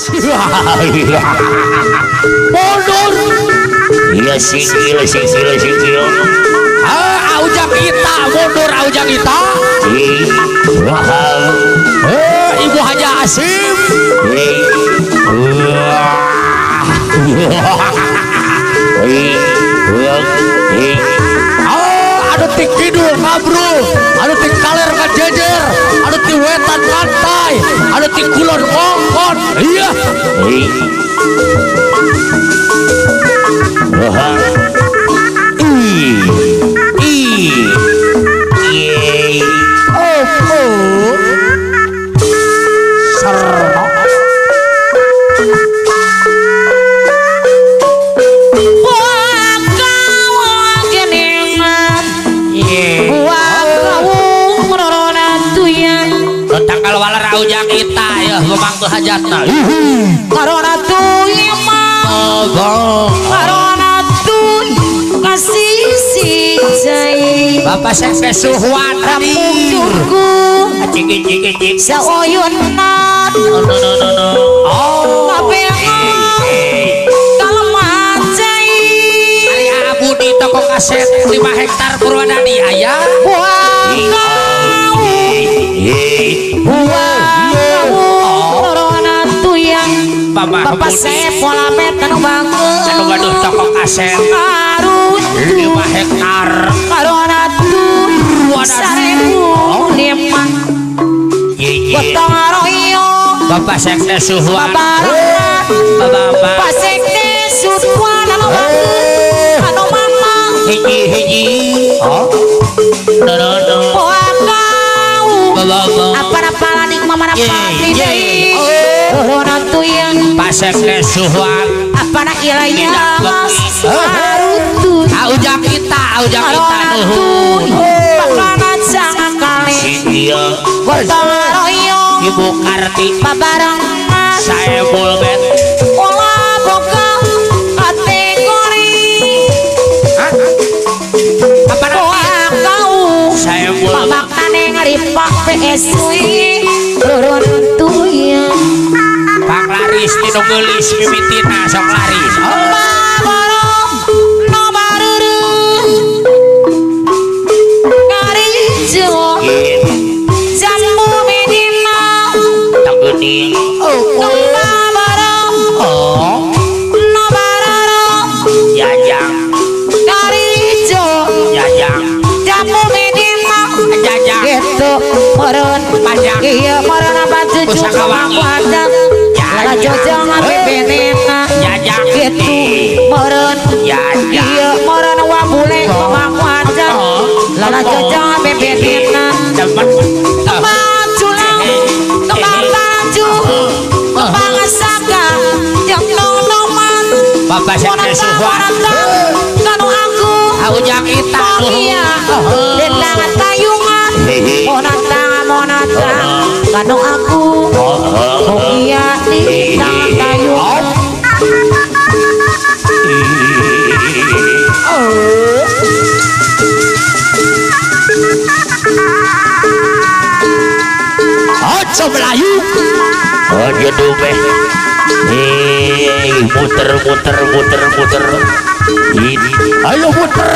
mundur. Iya sikil. Aujang kita mundur, aujang kita. Ibu Haja Asim. Anu tik kidul ngabrul, anu tik kaler ngajejer, anu tik wetan ngantai, anu tik kulon ngongkon. Iya. Aujang kita ya memangtu hajatna karena tuh imam karena tuh kasih si jai bapak saya suhuan ramujurku cik saoyunat kalau macai hari abu di toko kaset 5 hektar Purwadadi ayah Bapak saya pola meter banget anu gaduh toko kaset 5 hektar karena tuh 1.005 potong aroyo bapak sekte suhu bapak sekte suhu anu banget anu mama hiji apa lanik mama napati deh orang tuh yang pasek suhuan apa nak ilahnya harutu aujang kita nuhun makanan sangat kali gotong royo ibu Karti babarang saya bulbet olah boga kategori apa nak kau saya bulbet babakane ngaripak PSW turun tuh yang Pak Laris tino gelis mimitina sok laris babarong no baruru ngarijo jambu medina tak geuning no babarong no bararong jajang ngarijo jajang jambu medina jajang gitu moron panjang iya moron apa cucu kamu ada lala jojong bebenena jajak gitu moron iya moron wabule mamaku aja lala jojong bebenena tembang culang tembang baju tembang saka yang nonoman bapak sekte suhuan kanu aku aujang kita iya dendang tayungan monatang kanu aku iya dendang tayungan Ojo Melayu dia dobe muter ini ayo muter